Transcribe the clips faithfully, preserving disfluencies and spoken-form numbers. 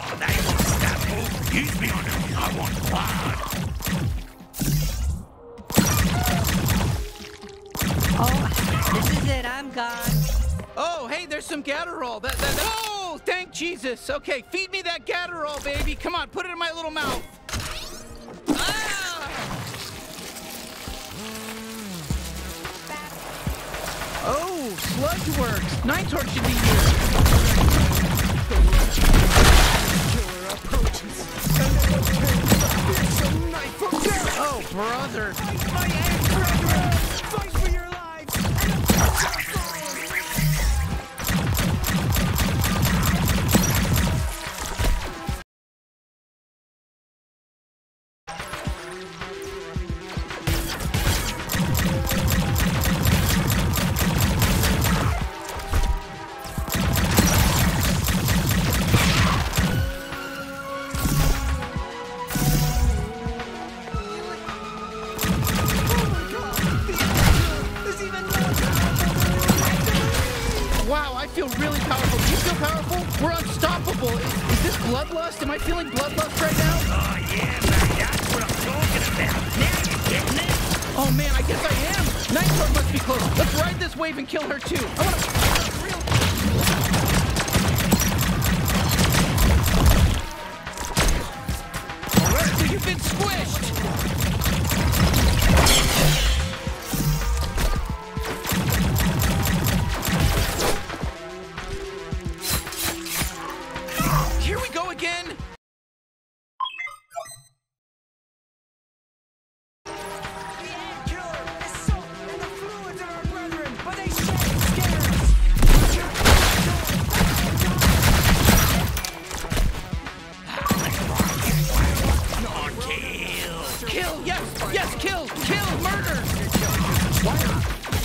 They want stuff. Use me on them. I want blood. Oh, this is it. I'm gone. Oh, hey, there's some Gatterall. That, that, that, oh, thank Jesus. Okay, feed me that Gatterall, baby. Come on, put it in my little mouth. Ah! Oh, sludge works. Nine Torch should be here. Killer approaches. And it will take a fearsome knife from there. Oh, brother. Fight my end, brethren. Fight for your lives. And a future fall. Wow, I feel really powerful. Do you feel powerful? We're unstoppable. Is, is this bloodlust? Am I feeling bloodlust right now? Oh, yeah, buddy, that's what I'm talking about. Now you're getting it. Oh, man, I guess I am. Nine Torch must be close. Let's ride this wave and kill her, too. I want to... Real... All right, so you've been squished. Here we go again. The Ant Killer is soaked in the fluids of our brethren, but they shan't scare us. On kill. Kill, yes, yes, kill, kill, murder. Why not?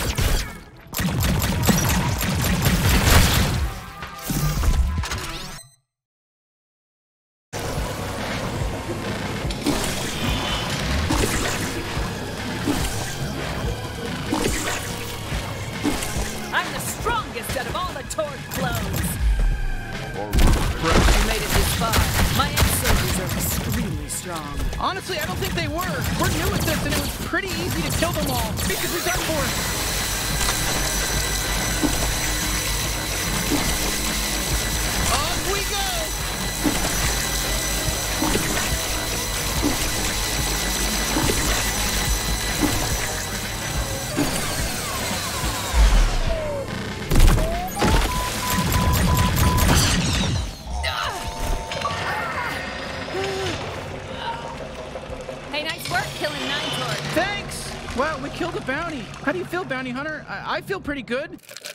I'm the strongest out of all the Torch clones. You made it this far. My ex-soldiers are extremely strong. Honestly, I don't think they were. We're new at this, and it was pretty easy to kill them all because we've done for it. Off we go. Hey, nice work killing Nine Torch. Thanks. Wow, we killed a bounty. How do you feel, bounty hunter? I, I feel pretty good.